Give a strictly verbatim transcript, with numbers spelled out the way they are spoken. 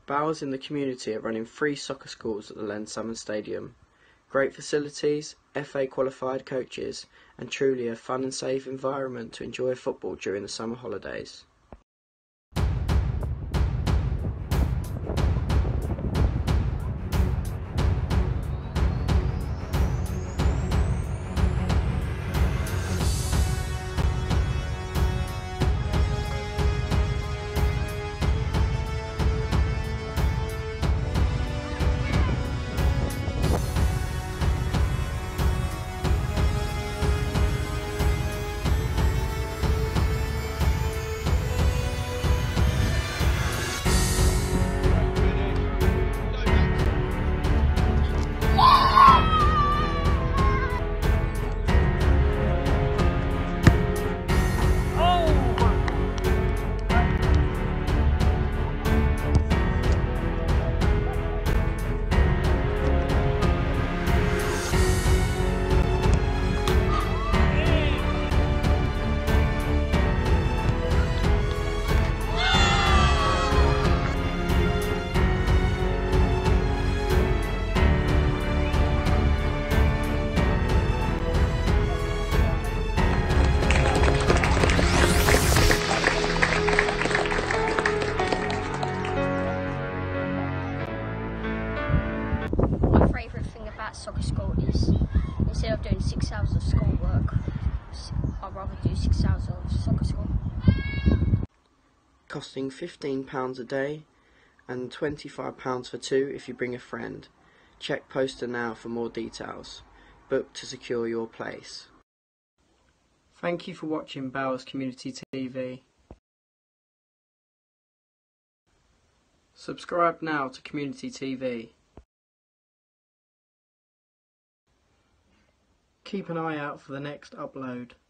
Bowers in the community are running free soccer schools at the Len Summon Stadium. Great facilities, F A qualified coaches, and truly a fun and safe environment to enjoy football during the summer holidays. Soccer school is, instead of doing six hours of schoolwork, I'd rather do six hours of soccer school. Costing fifteen pounds a day and twenty-five pounds for two if you bring a friend. Check poster now for more details. Book to secure your place. Thank you for watching Bowers Community T V. Subscribe now to Community T V. Keep an eye out for the next upload.